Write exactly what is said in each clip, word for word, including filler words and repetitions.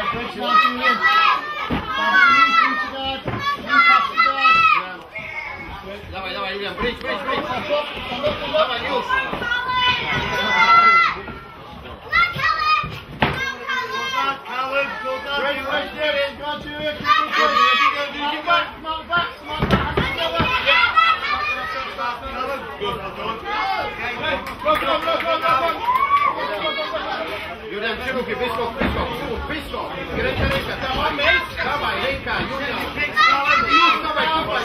Dawaj, dawaj, Julian, bridge, bridge, bridge. Dawaj, już. Callum, go down. Right, right there, go on, Julian. Smart back, smart back, smart back. Callum, good, well done. Go, go, go, go, go, go. Julian, przyruchy, wyskok, wyskok, wyskok. Ręka, ręka, dawaj, dawaj, ręka, Julian. Już, dawaj, dawaj.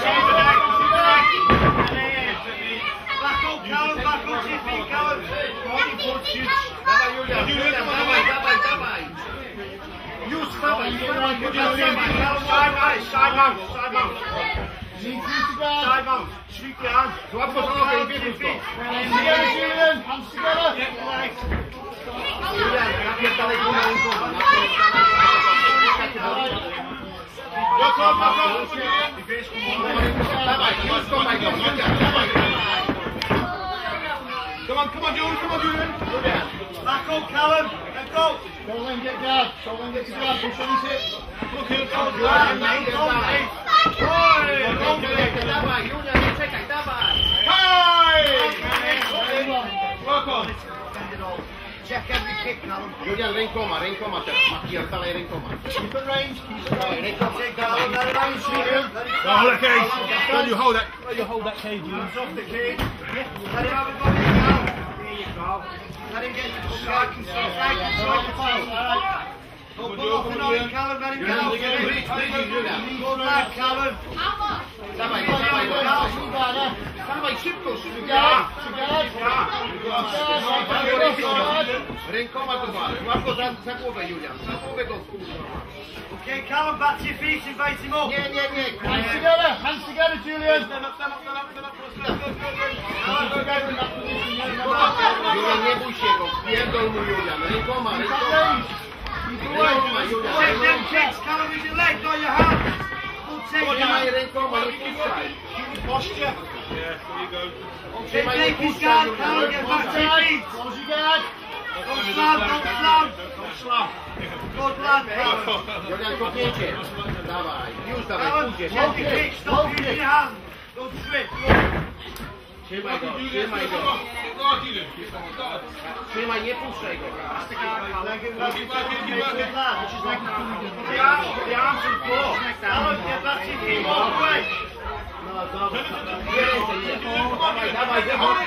Back up, Callum, back up, G P, Callum. Dawaj, Julian, Julian, dawaj, dawaj, dawaj. Już, dawaj, dawaj, Julian. Side mount, side mount, side mount. Side mount, sweep your hand. Złap go za nogę i biegnij to. Hands together, Julian, hands together. Julian, napierdalaj go na rękoma. Back up, back up. Dawaj, już, dawaj, Julian, dawaj. Come on, come on, Julian, come on, Julian. Back up, Callum, let's go. Go and get guard, go and get to guard, push on his hip. Look here, go, Julian, Julian, napierdalaj. Dawaj, Julian, nie czekaj, dawaj. Work on. Check every kick, Callum. Julian, rękoma, rękoma teraz. Napierdalaj rękoma. Keep it range, keep it range. Rękoma, Callum, let it out, Julian. Hold that cage. Don't you hold that. You hold that cage. You. Hands off the cage. Let him have a go now. There you go. Let him get you side to side, side to side. Go pull off and on him, Callum, let him get out. Go back, Callum. Dawaj, dawaj, dawaj. Dawaj, szybko, szybko. Rękoma go walcz. Łap go za, za głowę, Julian. Za głowę go wkurwa. Okay, Callum, back to your feet, invite him up. Nie, nie, nie. Hands together, hands together, Julian. Stand up, stand up, stand up, stand up. Julian, nie bój się go. Pierdol mu, Julian. Rękoma, rękoma. Rękoma, Julian. Take them kicks, Callum, with your leg, not your hand. Good take, Trzymaj Callum. rękoma, nie puszczaj. Posture. Yeah. There you go. Okay, take his guard, Callum, get back to your feet. Close your guard. Don't slam, don't slam. Don't slam. Good lad, Callum. Julian, kopnięcie. Dawaj, już dawaj, Callum, pójdziesz. take the kick, stop using your hand. Don't slip. Trzymaj go, trzymaj go. Trzymaj, nie puszczaj go. Good lad. The arms, the arms and floor. Callum, get back to your feet, walk away. Nie ręce, nie. Dawaj, dawaj, dawaj.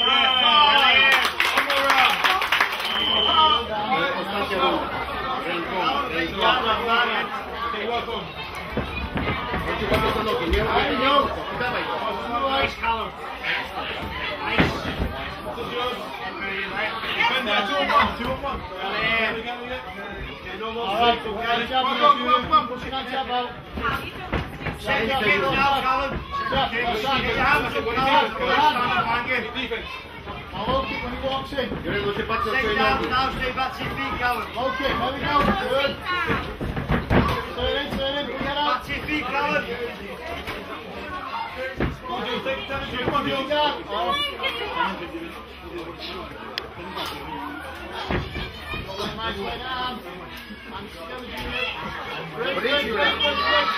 Ostatnia runda. Rękoma, rękoma. Okay, work on. Chodź, łapie za nogę, nie łapie, nie łapie. Dawaj go. Nice, Callum. Nice. Defend that. Two on one. Two on one. Yeah. No more All right, fight, go okay? on, jab out, Julian. Push your jab out. Take your kick now, Callum. Jab, Get that's your right. hands up, Callum. Go on, hang it. Defense. I'll hold it when he walks in. Julian, bo się patrzy na Take twoje down, nogi. now stay back to your feet, Callum. Okay, there we go. Good. Turn in, turn in, bring it Back out. to your feet, Callum. Come on, Jules. Take it down. Come on, Push your Jules. guard. Oh. Nice leg arm. Hands together, Julian. Break, Break, break, Julian. break, break, break.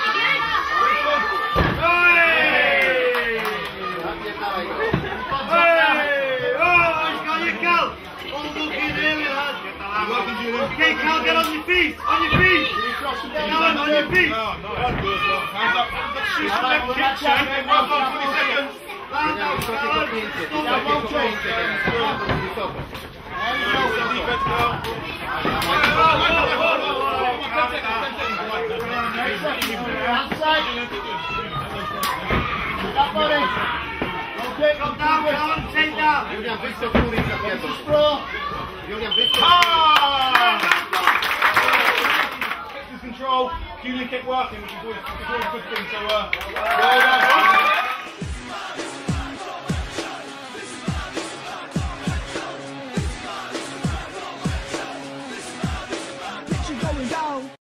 Hey! Napierdalaj go. Hey! Oh, he's got your Cal. Oh, look in there, lad. Okay, Cal, get on your feet. On your feet. Callum, on your feet. No, no, that's good. No. Hands up. Shoot the left kick, Shane. Work on twenty seconds. Land Julian, out, wysokie Callum. kopnięcie. Stop Wysokie it. kopnięcie teraz. Wysoko. Defense now. Hand side. That body. Okay, Come down, Callum. Take down. Julian, wyskok góry i zapierdol. Sprawl. Julian, wyskok. Ah! This control. Julian kept working, which is always, which is always a good thing. So, uh, well done.